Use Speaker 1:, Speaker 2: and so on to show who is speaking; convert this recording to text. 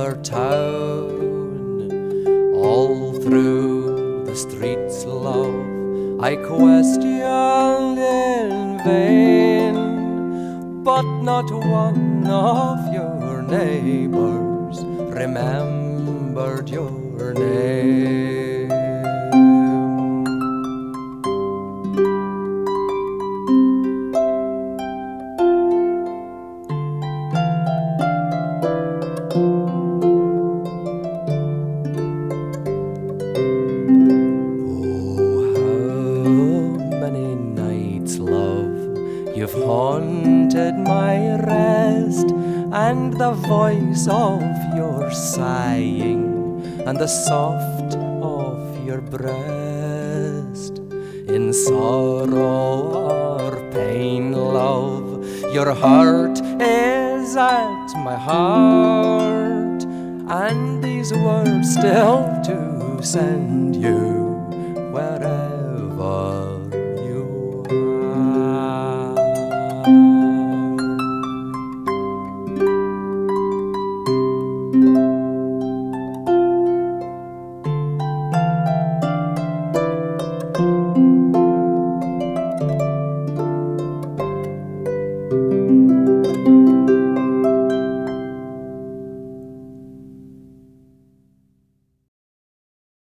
Speaker 1: our town. All through the streets, love, I questioned in vain, but not one of your neighbors remembered your name. You've haunted my rest, and the voice of your sighing, and the soft of your breast. In sorrow or pain, love, your heart is at my heart, and these words still to send you wherever